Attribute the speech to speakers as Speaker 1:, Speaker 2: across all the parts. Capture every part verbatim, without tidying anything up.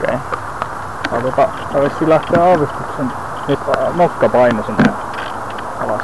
Speaker 1: Okei. Okay. No tota, tarvitsi lähteä aavistuksen. Nyt nokka paino sinne alas.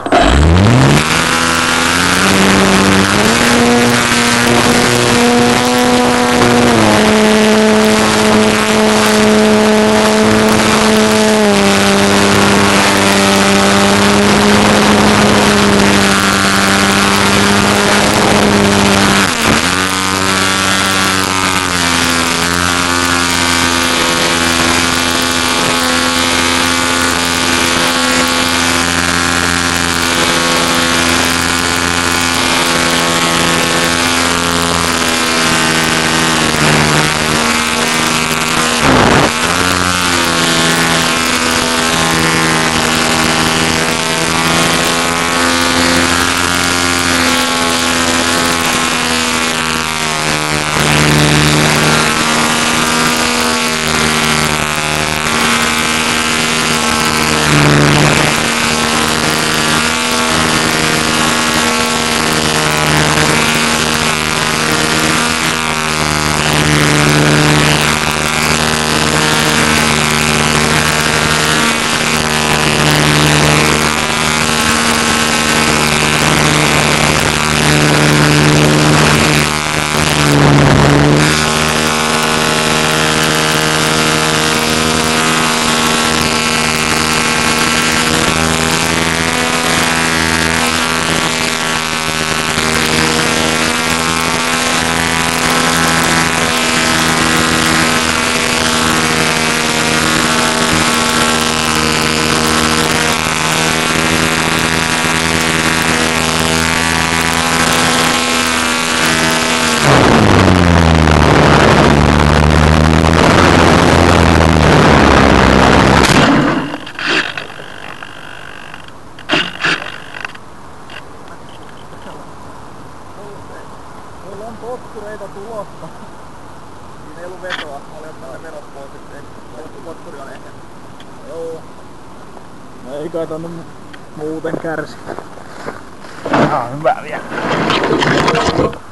Speaker 2: Mulla on potkureita tulossa. Siinä ei ollut vetoa. Mä olin ottanut ne vedot pois, ettei potkuri on ehkä. Joo.
Speaker 1: No ei kai tonne muuten kärsi. Ihan hyvä vielä.